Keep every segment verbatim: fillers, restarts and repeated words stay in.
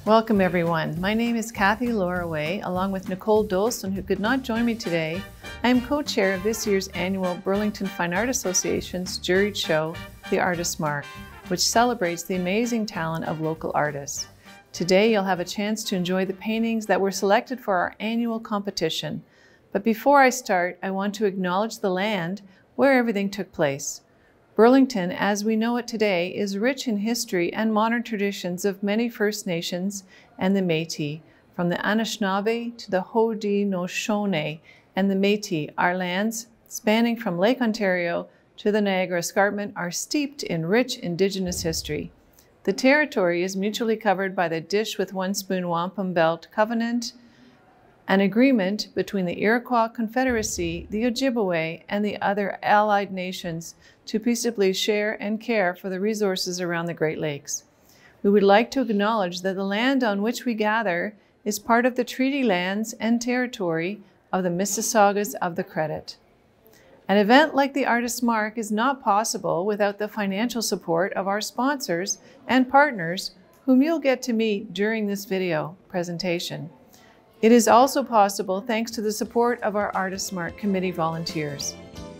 Welcome everyone. My name is Kathy Loraway, along with Nicole Dolson, who could not join me today. I am co-chair of this year's annual Burlington Fine Art Association's juried show, The Artist's Mark, which celebrates the amazing talent of local artists. Today you'll have a chance to enjoy the paintings that were selected for our annual competition. But before I start, I want to acknowledge the land where everything took place. Burlington, as we know it today, is rich in history and modern traditions of many First Nations and the Métis. From the Anishinaabe to the Haudenosaunee and the Métis, our lands, spanning from Lake Ontario to the Niagara Escarpment, are steeped in rich Indigenous history. The territory is mutually covered by the Dish with One Spoon Wampum Belt Covenant, an agreement between the Iroquois Confederacy, the Ojibwe, and the other allied nations to peaceably share and care for the resources around the Great Lakes. We would like to acknowledge that the land on which we gather is part of the treaty lands and territory of the Mississaugas of the Credit. An event like the Artist's Mark is not possible without the financial support of our sponsors and partners, whom you'll get to meet during this video presentation. It is also possible thanks to the support of our Artist's Mark committee volunteers.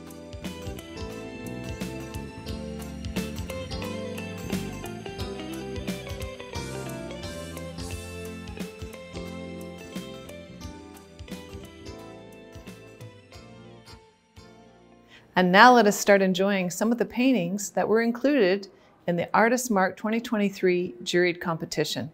And now let us start enjoying some of the paintings that were included in the Artist's Mark twenty twenty-three juried competition.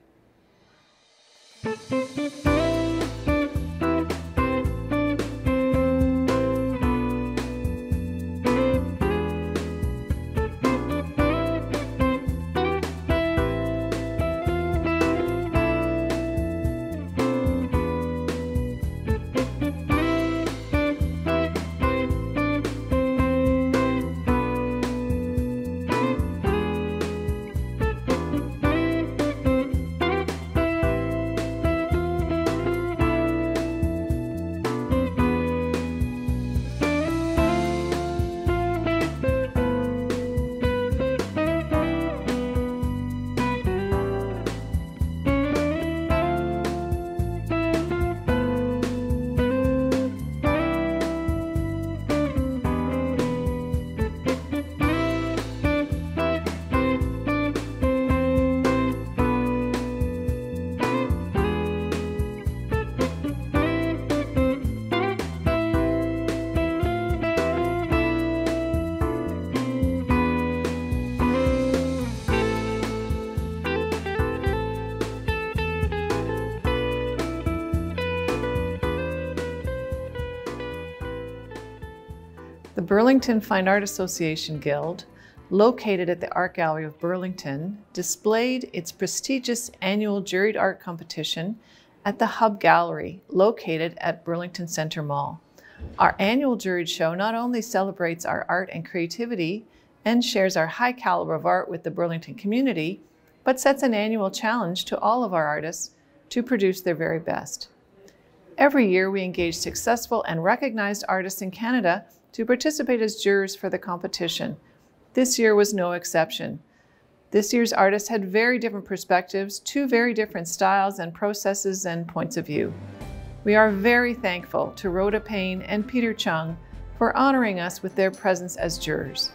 The Burlington Fine Art Association Guild, located at the Art Gallery of Burlington, displayed its prestigious annual juried art competition at the Hub Gallery, located at Burlington Center Mall. Our annual juried show not only celebrates our art and creativity and shares our high caliber of art with the Burlington community, but sets an annual challenge to all of our artists to produce their very best. Every year we engage successful and recognized artists in Canada to participate as jurors for the competition. This year was no exception. This year's artists had very different perspectives, two very different styles and processes and points of view. We are very thankful to Rhoda Payne and Peter Chung for honoring us with their presence as jurors.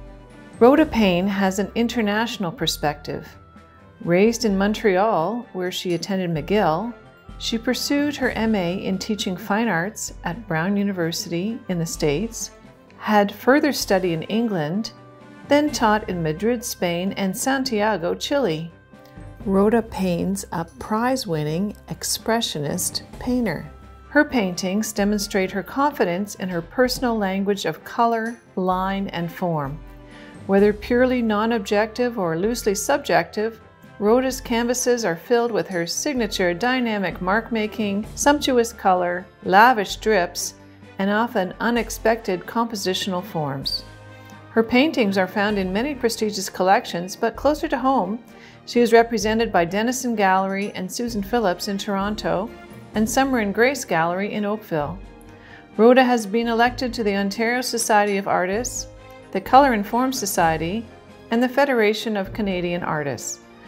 Rhoda Payne has an international perspective. Raised in Montreal, where she attended McGill, she pursued her M A in teaching fine arts at Brown University in the States, had further study in England, then taught in Madrid, Spain, and Santiago, Chile. Rhoda Payne's a prize-winning expressionist painter. Her paintings demonstrate her confidence in her personal language of color, line, and form. Whether purely non-objective or loosely subjective, Rhoda's canvases are filled with her signature dynamic mark-making, sumptuous color, lavish drips, and often unexpected compositional forms. Her paintings are found in many prestigious collections, but closer to home, she is represented by Denison Gallery and Susan Phillips in Toronto, and Summer and Grace Gallery in Oakville. Rhoda has been elected to the Ontario Society of Artists, the Color and Form Society, and the Federation of Canadian Artists.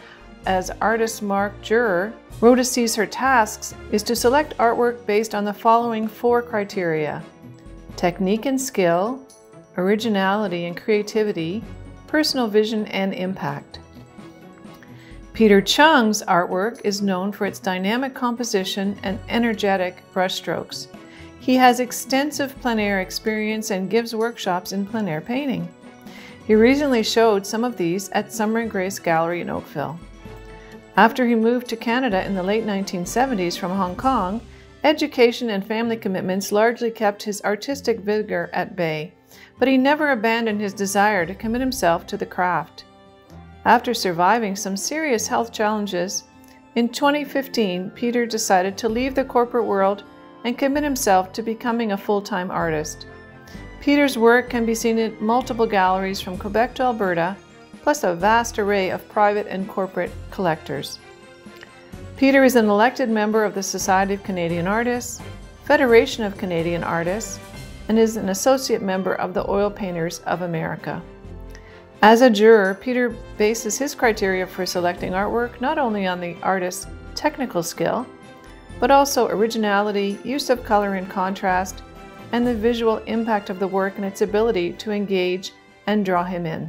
as Artist Mark juror, Rhoda sees her tasks is to select artwork based on the following four criteria: technique and skill, originality and creativity, personal vision and impact. Peter Chung's artwork is known for its dynamic composition and energetic brushstrokes. He has extensive plein air experience and gives workshops in plein air painting. He recently showed some of these at Summer and Grace Gallery in Oakville. After he moved to Canada in the late nineteen seventies from Hong Kong, education and family commitments largely kept his artistic vigor at bay, but he never abandoned his desire to commit himself to the craft. After surviving some serious health challenges, in twenty fifteen, Peter decided to leave the corporate world and commit himself to becoming a full-time artist. Peter's work can be seen in multiple galleries from Quebec to Alberta, plus a vast array of private and corporate collectors. Peter is an elected member of the Society of Canadian Artists, Federation of Canadian Artists, and is an associate member of the Oil Painters of America. As a juror, Peter bases his criteria for selecting artwork not only on the artist's technical skill, but also originality, use of color and contrast, and the visual impact of the work and its ability to engage and draw him in.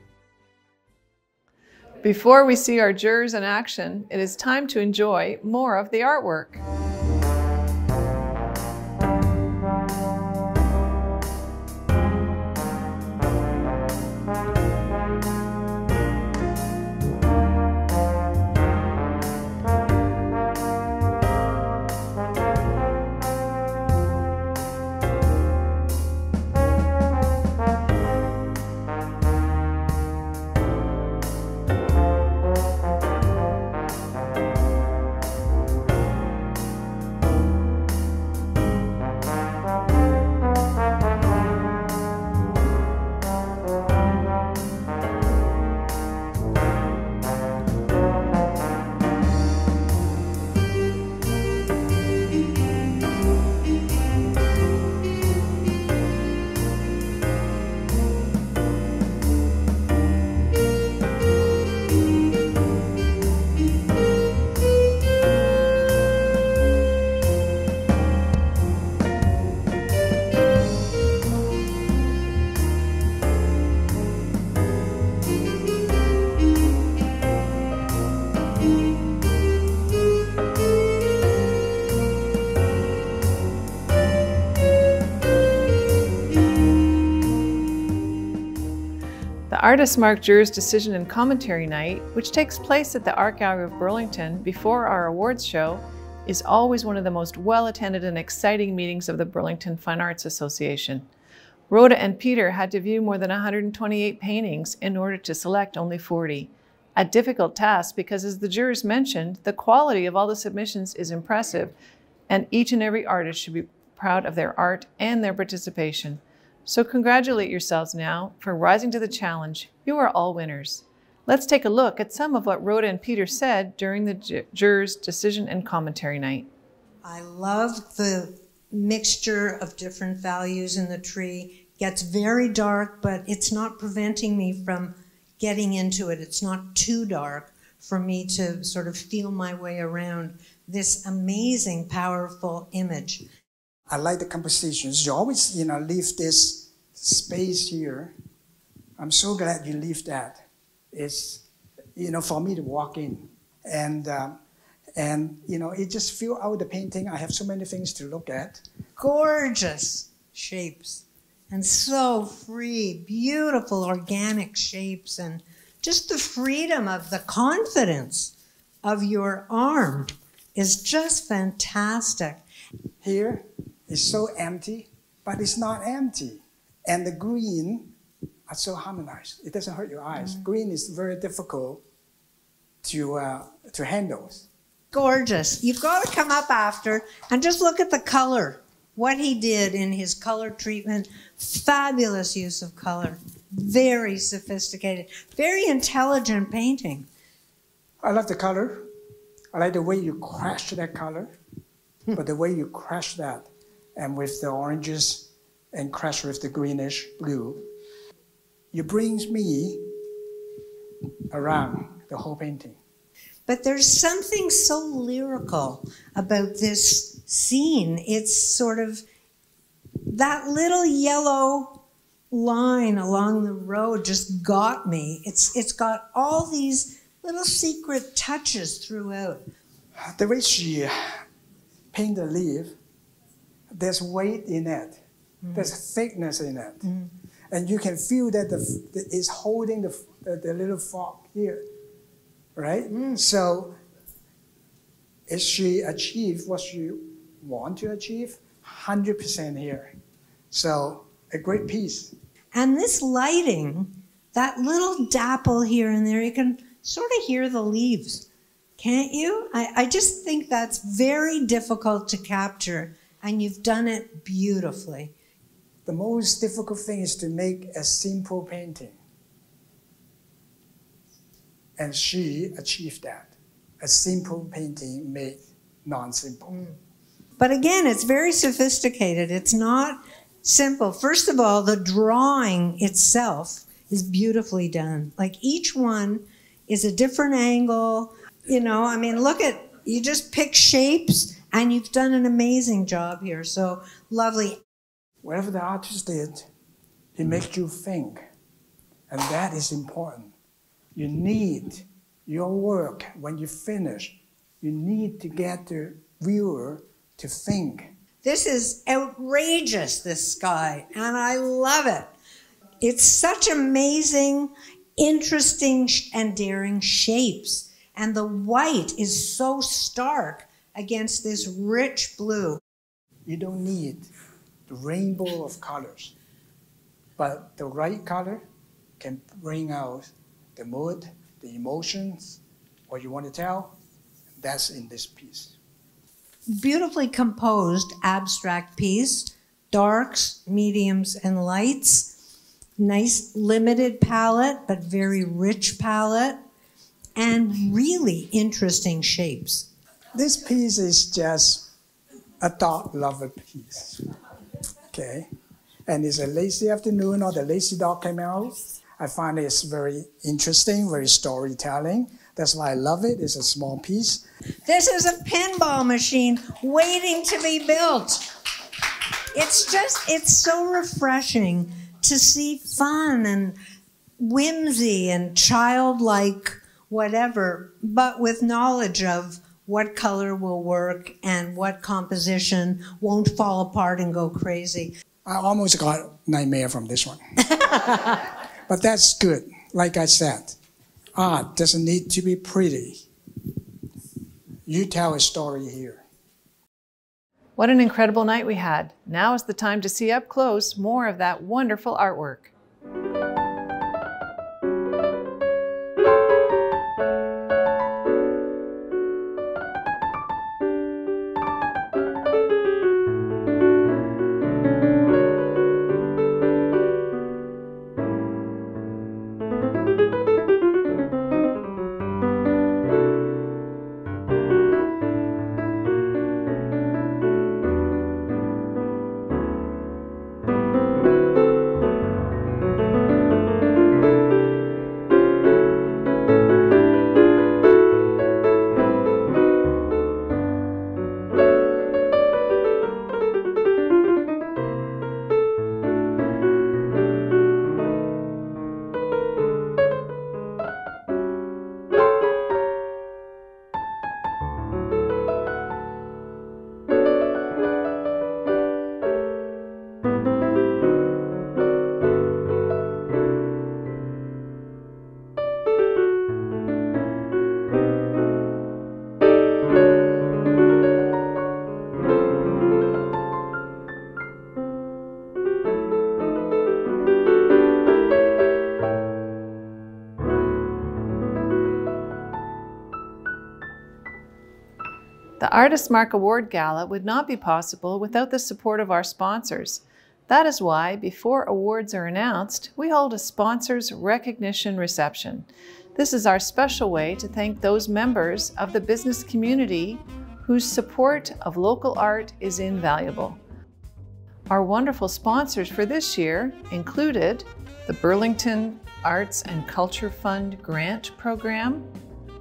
Before we see our jurors in action, it is time to enjoy more of the artwork. Artist Mark Juror's Decision and Commentary Night, which takes place at the Art Gallery of Burlington before our awards show, is always one of the most well-attended and exciting meetings of the Burlington Fine Arts Association. Rhoda and Peter had to view more than one hundred twenty-eight paintings in order to select only forty. A difficult task because, as the jurors mentioned, the quality of all the submissions is impressive, and each and every artist should be proud of their art and their participation. So congratulate yourselves now for rising to the challenge. You are all winners. Let's take a look at some of what Rhoda and Peter said during the ju jurors' decision and commentary night. I love the mixture of different values in the tree. It gets very dark, but it's not preventing me from getting into it. It's not too dark for me to sort of feel my way around this amazing, powerful image. I like the compositions. You always, you know, leave this space here. I'm so glad you leave that. It's, you know, for me to walk in. And, um, and you know, it just fill out the painting. I have so many things to look at. Gorgeous shapes. And so free, beautiful organic shapes. And just the freedom of the confidence of your arm is just fantastic. Here, it's so empty, but it's not empty. And the green are so harmonized. It doesn't hurt your eyes. Mm. Green is very difficult to, uh, to handle. Gorgeous. You've got to come up after and just look at the color. What he did in his color treatment, fabulous use of color. Very sophisticated, very intelligent painting. I love the color. I like the way you crash that color. But the way you crash that, and with the oranges and crash with the greenish blue, it brings me around the whole painting. But there's something so lyrical about this scene. It's sort of that little yellow line along the road just got me. It's it's got all these little secret touches throughout. The way she paint the leaf, there's weight in it. Mm. There's thickness in it. Mm. And you can feel that the, the it's holding the, the, the little fork here, right? Mm. So if she achieved what she want to achieve, one hundred percent here. So a great piece. And this lighting, that little dapple here and there, you can sort of hear the leaves, can't you? I, I just think that's very difficult to capture, and you've done it beautifully. The most difficult thing is to make a simple painting. And she achieved that. A simple painting made non-simple. Mm. But again, it's very sophisticated. It's not simple. First of all, the drawing itself is beautifully done. Like each one is a different angle. You know, I mean, look at, you just pick shapes and you've done an amazing job here. So lovely. Whatever the artist did, he makes you think. And that is important. You need your work, when you finish, you need to get the viewer to think. This is outrageous, this sky, and I love it. It's such amazing, interesting, and daring shapes. And the white is so stark against this rich blue. You don't need the rainbow of colors, but the right color can bring out the mood, the emotions, what you want to tell. That's in this piece. Beautifully composed abstract piece, darks, mediums, and lights. Nice limited palette, but very rich palette, and really interesting shapes. This piece is just a dog lover piece, okay? And it's a lazy afternoon, or the lazy dog came out. I find it's very interesting, very storytelling. That's why I love it. It's a small piece. This is a pinball machine waiting to be built. It's just, it's so refreshing to see fun and whimsy and childlike whatever, but with knowledge of what color will work and what composition won't fall apart and go crazy. I almost got nightmare from this one. But that's good. Like I said, art doesn't need to be pretty. You tell a story here. What an incredible night we had. Now is the time to see up close more of that wonderful artwork. The Artist Mark Award Gala would not be possible without the support of our sponsors. That is why, before awards are announced, we hold a sponsors recognition reception. This is our special way to thank those members of the business community whose support of local art is invaluable. Our wonderful sponsors for this year included the Burlington Arts and Culture Fund Grant Program,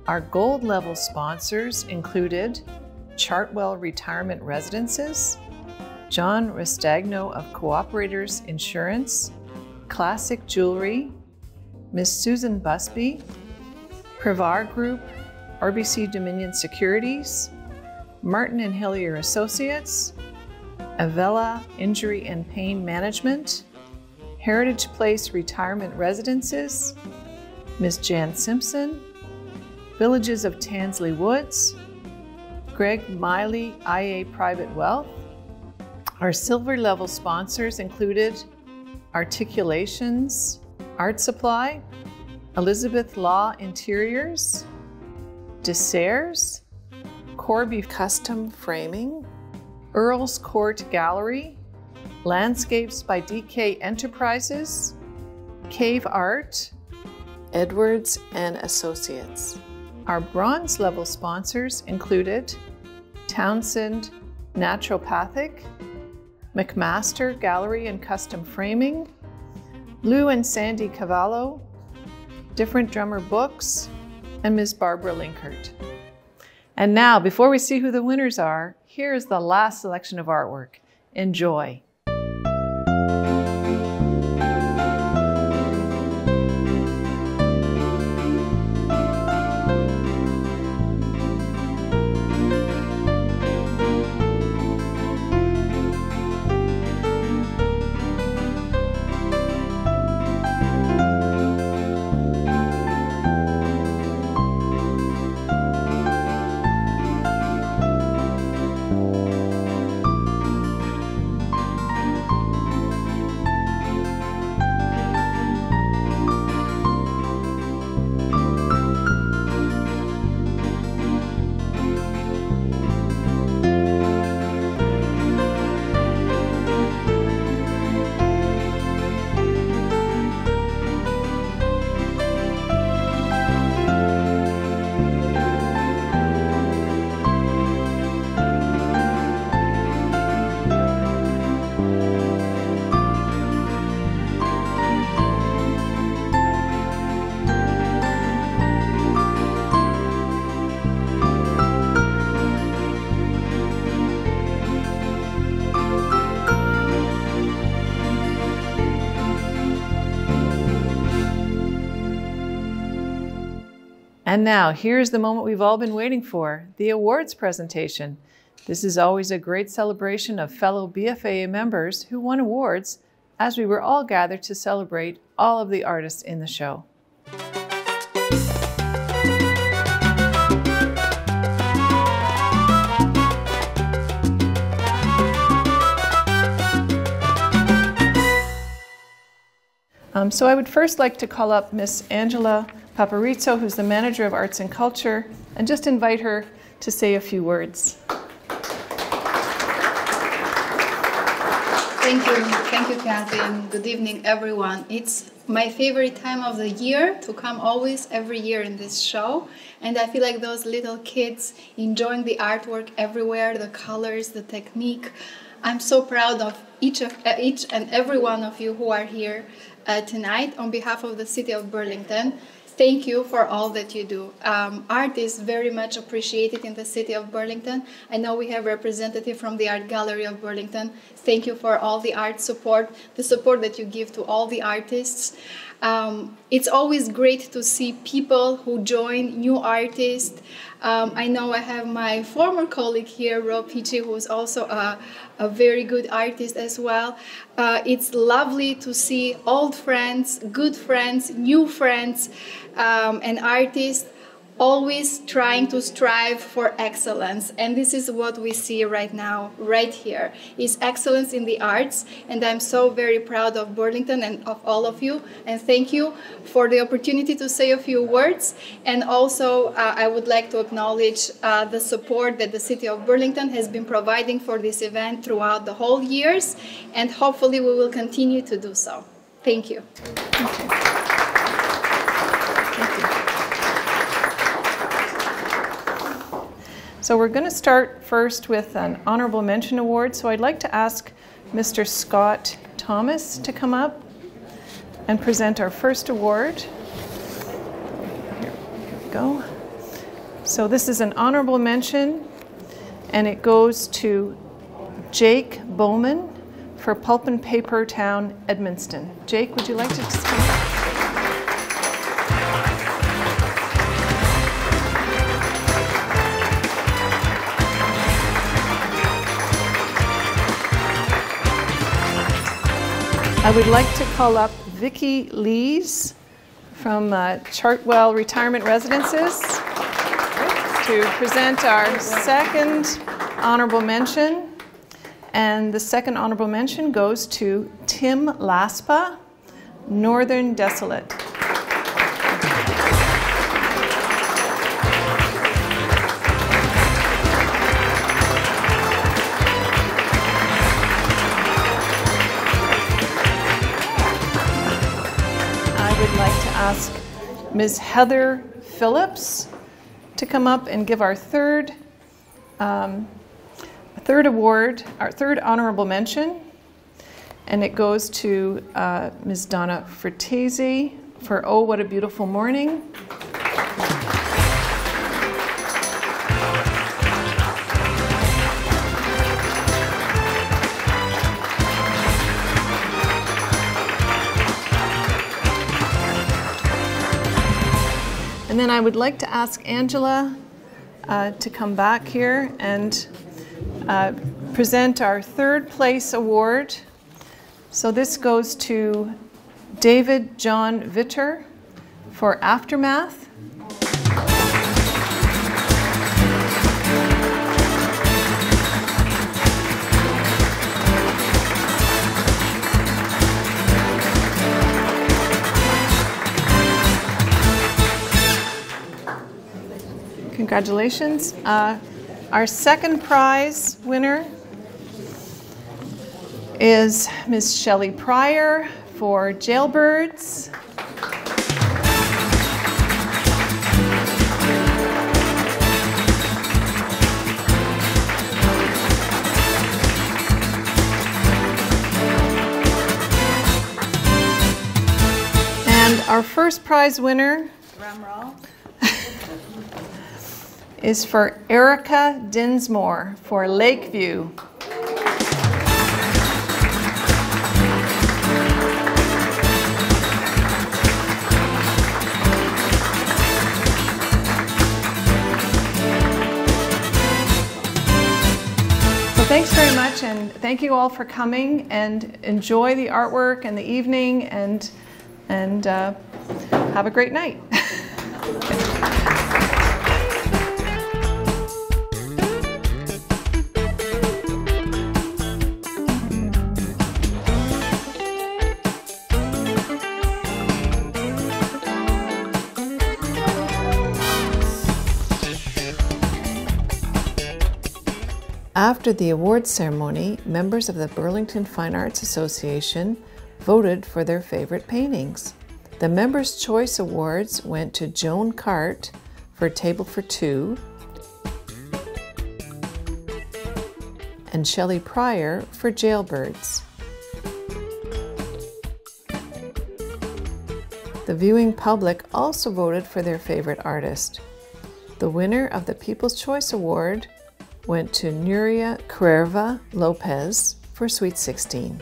Our gold level sponsors included Chartwell Retirement Residences, John Restagno of Cooperators Insurance, Classic Jewelry, Miss Susan Busby, Privar Group, R B C Dominion Securities, Martin and Hillier Associates, Avella Injury and Pain Management, Heritage Place Retirement Residences, Miss Jan Simpson, Villages of Tansley Woods, Greg Miley I A Private Wealth. Our silver level sponsors included Articulations, Art Supply, Elizabeth Law Interiors, Desserts, Corby Custom Framing, Earl's Court Gallery, Landscapes by D K Enterprises, Cave Art, Edwards and Associates. Our bronze level sponsors included Townsend Naturopathic, McMaster Gallery and Custom Framing, Lou and Sandy Cavallo, Different Drummer Books, and Miz Barbara Linkert. And now, before we see who the winners are, here's the last selection of artwork. Enjoy. And now, here's the moment we've all been waiting for, the awards presentation. This is always a great celebration of fellow B F A A members who won awards, as we were all gathered to celebrate all of the artists in the show. Um, so I would first like to call up Miss Angela Paparizzo, who's the Manager of Arts and Culture, and just invite her to say a few words. Thank you. Thank you, Kathy, and good evening, everyone. It's my favorite time of the year to come always every year in this show, and I feel like those little kids enjoying the artwork everywhere, the colors, the technique. I'm so proud of each, of, uh, each and every one of you who are here uh, tonight on behalf of the City of Burlington. Thank you for all that you do. Um, art is very much appreciated in the City of Burlington. I know we have a representative from the Art Gallery of Burlington. Thank you for all the art support, the support that you give to all the artists. Um, it's always great to see people who join, new artists. Um, I know I have my former colleague here, Rob Peachy, who is also a, a very good artist as well. Uh, it's lovely to see old friends, good friends, new friends, um, and artists always trying to strive for excellence. And this is what we see right now, right here, is excellence in the arts. And I'm so very proud of Burlington and of all of you. And thank you for the opportunity to say a few words. And also, uh, I would like to acknowledge uh, the support that the City of Burlington has been providing for this event throughout the whole years. And hopefully we will continue to do so. Thank you. Thank you. So we're going to start first with an honorable mention award. So I'd like to ask Mister Scott Thomas to come up and present our first award. Here, here we go. So this is an honorable mention, and it goes to Jake Bowman for Pulp and Paper Town, Edmundston. Jake, would you like to just come up? I would like to call up Vicki Lees from uh, Chartwell Retirement Residences to present our second honorable mention. And the second honorable mention goes to Tim Laspa, Northern Desolate. I would like to ask Miz Heather Phillips to come up and give our third um, third award, our third honorable mention, and it goes to uh, Miz Donna Fertese for Oh, What a Beautiful Morning. And then I would like to ask Angela uh, to come back here and uh, present our third place award. So this goes to David John Vitter for Aftermath. Congratulations. Uh, our second prize winner is Miz Shelley Pryor for Jailbirds. And our first prize winner is for Erica Dinsmore for Lakeview. So thanks very much, and thank you all for coming, and enjoy the artwork and the evening, and, and uh, have a great night. After the awards ceremony, members of the Burlington Fine Arts Association voted for their favorite paintings. The Members' Choice Awards went to Joan Cart for Table for Two and Shelley Pryor for Jailbirds. The viewing public also voted for their favorite artist. The winner of the People's Choice Award went to Nuria Cuerva Lopez for Sweet sixteen.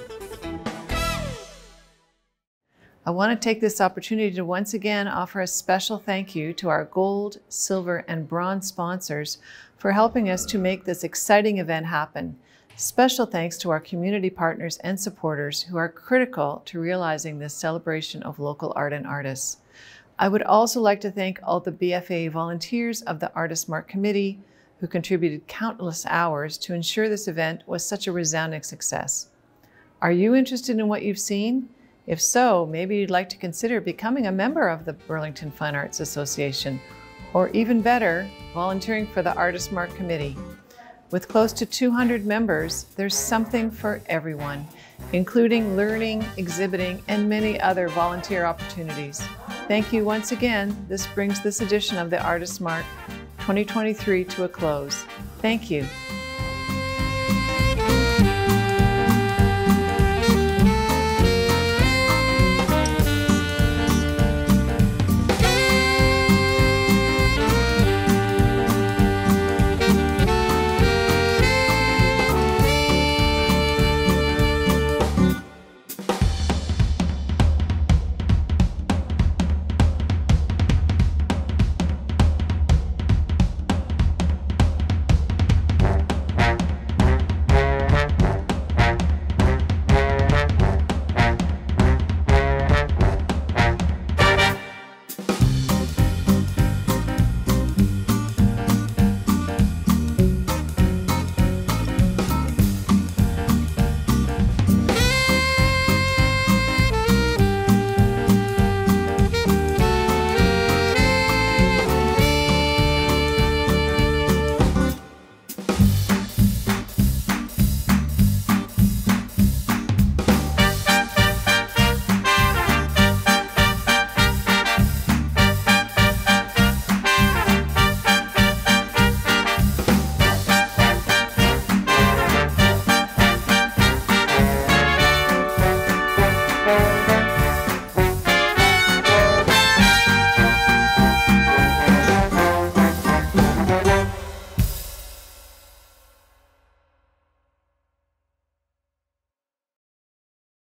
I want to take this opportunity to once again offer a special thank you to our gold, silver, and bronze sponsors for helping us to make this exciting event happen. Special thanks to our community partners and supporters who are critical to realizing this celebration of local art and artists. I would also like to thank all the B F A volunteers of the Artist Mart Committee who contributed countless hours to ensure this event was such a resounding success. Are you interested in what you've seen? If so, maybe you'd like to consider becoming a member of the Burlington Fine Arts Association, or even better, volunteering for the Artist Mart Committee. With close to two hundred members, there's something for everyone, including learning, exhibiting, and many other volunteer opportunities. Thank you once again. This brings this edition of the Artist Mart twenty twenty-three to a close. Thank you.